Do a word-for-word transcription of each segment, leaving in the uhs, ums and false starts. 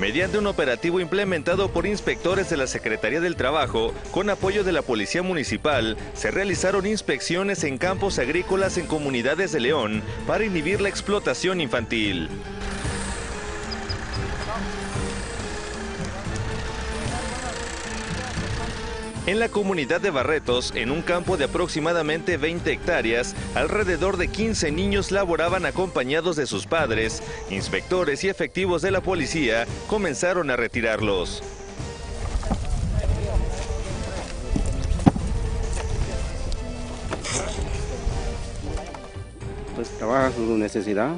Mediante un operativo implementado por inspectores de la Secretaría del Trabajo, con apoyo de la Policía Municipal, se realizaron inspecciones en campos agrícolas en comunidades de León para inhibir la explotación infantil. En la comunidad de Barretos, en un campo de aproximadamente veinte hectáreas, alrededor de quince niños laboraban acompañados de sus padres. Inspectores y efectivos de la policía comenzaron a retirarlos. Pues trabaja su necesidad.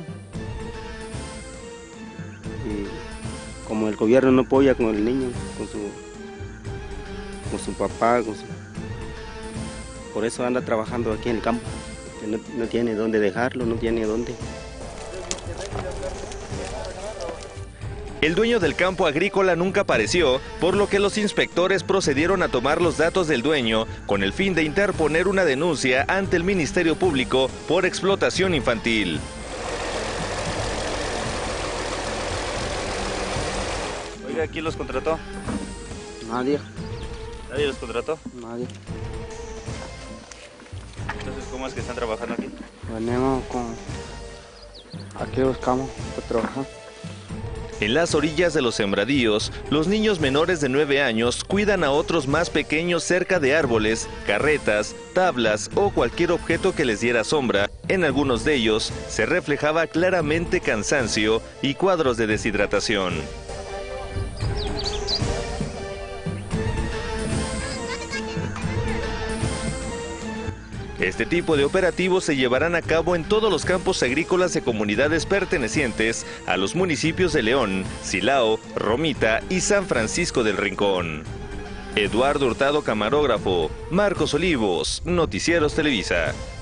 Y como el gobierno no apoya con el niño, con su... con su papá, con su... por eso anda trabajando aquí en el campo, que no, no tiene dónde dejarlo, no tiene dónde. El dueño del campo agrícola nunca apareció, por lo que los inspectores procedieron a tomar los datos del dueño con el fin de interponer una denuncia ante el Ministerio Público por explotación infantil. Oiga, ¿quién los contrató? Nadie. ¿Nadie los contrató? Nadie. Entonces, ¿cómo es que están trabajando aquí? Venimos con... aquí buscamos para trabajar. En las orillas de los sembradíos, los niños menores de nueve años cuidan a otros más pequeños cerca de árboles, carretas, tablas o cualquier objeto que les diera sombra. En algunos de ellos se reflejaba claramente cansancio y cuadros de deshidratación. Este tipo de operativos se llevarán a cabo en todos los campos agrícolas de comunidades pertenecientes a los municipios de León, Silao, Romita y San Francisco del Rincón. Eduardo Hurtado, camarógrafo. Marcos Olivos, Noticieros Televisa.